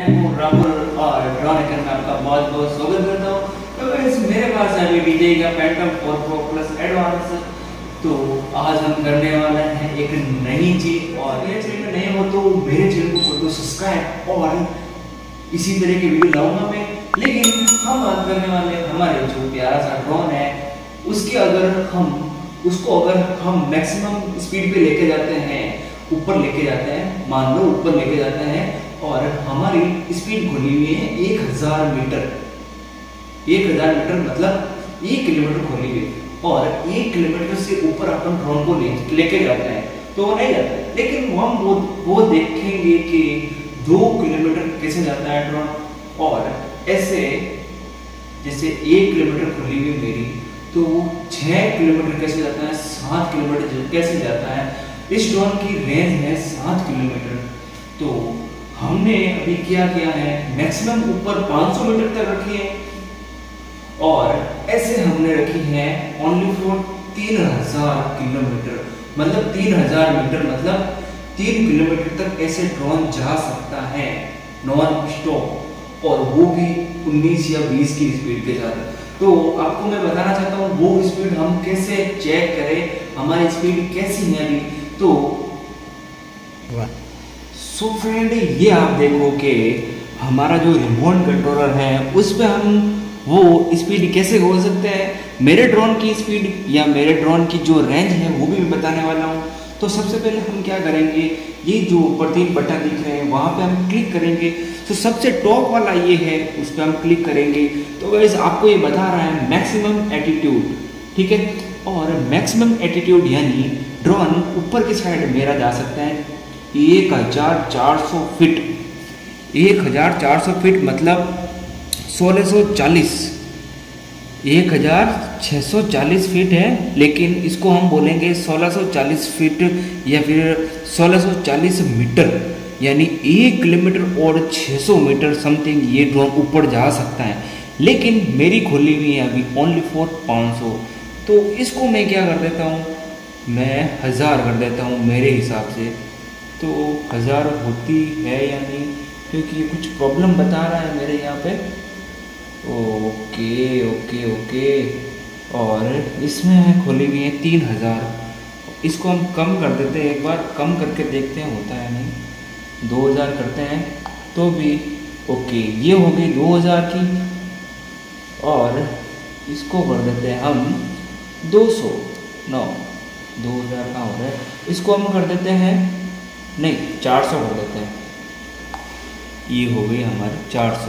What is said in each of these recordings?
हूँ राहुल और drone hacker में आपका बहुत बहुत स्वागत करता हूँ। तो गाइस मेरे पास है अभी DJI का Phantom 4 Pro Plus एडवांस। तो आज हम करने वाले हैं एक नई चीज, और ये चैनल नए हो तो मेरे चैनल को कर दो सब्सक्राइब और इसी तरह की वीडियो लाऊंगा मैं। लेकिन हम बात करने वाले हमारे जो प्यारा सा ड्रोन है उसके अगर हम मैक्सिमम स्पीड पे लेके जाते हैं, ऊपर लेके जाते हैं, मान लो ऊपर लेके जाते हैं और हमारी स्पीड खुली हुई है 1000 मीटर। 1000 मीटर मतलब 1 किलोमीटर खुली हुई, और 1 किलोमीटर से ऊपर अपन ड्रोन को लेके जाते हैं तो वो नहीं जाता है। लेकिन हम वो देखेंगे कि 2 किलोमीटर कैसे जाता है ड्रोन, और ऐसे जैसे 1 किलोमीटर खुली हुई मेरी तो 6 किलोमीटर कैसे जाता है, 7 किलोमीटर कैसे जाता है। इस ड्रोन की रेंज है 7 किलोमीटर। तो हमने अभी क्या किया है, मैक्सिमम ऊपर 500 मीटर तक रखी है, और ऐसे हमने रखी है ओनली फॉर 3000 किलोमीटर, मतलब 3000 मीटर मतलब 3 किलोमीटर तक ऐसे ड्रोन जा सकता है नॉन स्टॉप, और वो भी 19 या 20 की स्पीड के साथ। तो आपको मैं बताना चाहता हूँ वो स्पीड हम कैसे चेक करें, हमारी स्पीड कैसी है अभी। तो सो फ्रेंड, ये आप देखो कि हमारा जो रिमोट कंट्रोलर है उस पर हम वो स्पीड कैसे खोल सकते हैं। मेरे ड्रोन की स्पीड या मेरे ड्रोन की जो रेंज है वो भी मैं बताने वाला हूँ। तो सबसे पहले हम क्या करेंगे, ये जो ऊपर 3 बटन दिख रहे हैं वहाँ पे हम क्लिक करेंगे। तो सबसे टॉप वाला ये है, उस पर हम क्लिक करेंगे। तो गाइस आपको ये बता रहा है मैक्सिमम एटीट्यूड, ठीक है। और मैक्सिमम एटीट्यूड यानी ड्रोन ऊपर की साइड मेरा जा सकता है 1400 फीट। 1400 फीट मतलब 1640, 1640 फीट है, लेकिन इसको हम बोलेंगे 1640 फीट या फिर 1640 मीटर, यानी 1 किलोमीटर और 600 मीटर समथिंग ये ड्रोन ऊपर जा सकता है। लेकिन मेरी खुली हुई है अभी ओनली फॉर 500। तो इसको मैं क्या कर देता हूँ, मैं 1000 कर देता हूँ मेरे हिसाब से। तो 1000 होती है या नहीं, क्योंकि ये कुछ प्रॉब्लम बता रहा है मेरे यहाँ पे। ओके ओके ओके, और इसमें है खुली हुई है 3000। इसको हम कम कर देते हैं, एक बार कम करके देखते हैं होता है नहीं। 2000 करते हैं तो भी ओके, ये हो गई 2000 की, और इसको कर देते हैं हम 200। 2000 का हो रहा है, इसको हम कर देते हैं नहीं 400 कर देते हैं। ये हो गई हमारी 400।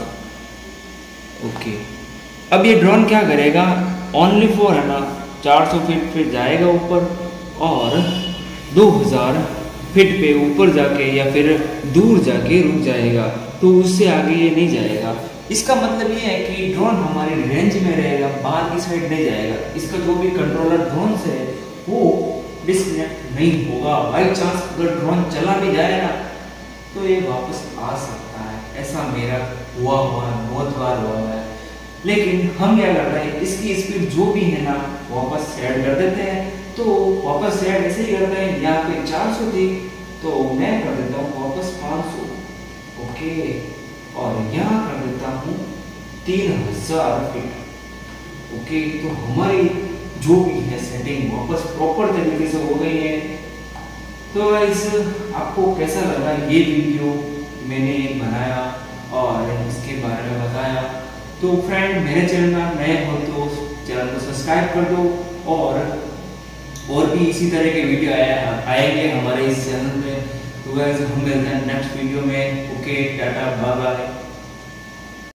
ओके, अब ये ड्रोन क्या करेगा, ओनली फॉर है ना 400 फीट पे जाएगा ऊपर, और 2000 फीट पे ऊपर जाके या फिर दूर जाके रुक जाएगा। तो उससे आगे ये नहीं जाएगा। इसका मतलब ये है कि ड्रोन हमारी रेंज में रहेगा, बाहर की साइड नहीं जाएगा। इसका जो भी कंट्रोलर ड्रोन से है वो डिस्कनेक्ट नहीं होगा। बाई चांस अगर ड्रोन चला भी जाए ना तो ये वापस आ सकता है। ऐसा मेरा हुआ है, बहुत बार हुआ है। लेकिन हम क्या कर रहे हैं, इसकी स्पीड जो भी है ना वापस सेट कर देते हैं। तो वापस सेट ऐसे ही करते हैं, यहाँ पे 400 थी तो मैं कर देता हूँ वापस 500। ओके, और यहाँ कर देता हूँ 3000 फीट। ओके, तो हमारी जो भी है सेटिंग वापस प्रॉपर तरीके से हो गई है। तो गाइस आपको कैसा लगा ये वीडियो मैंने बनाया और इसके बारे में बताया। तो फ्रेंड, मेरे चैनल में आप नए हो तो चैनल को सब्सक्राइब कर दो, और भी इसी तरह के वीडियो आएंगे हमारे इस चैनल में। तो गाइस हम मिलते हैं नेक्स्ट वीडियो में। Okay, tata bye bye.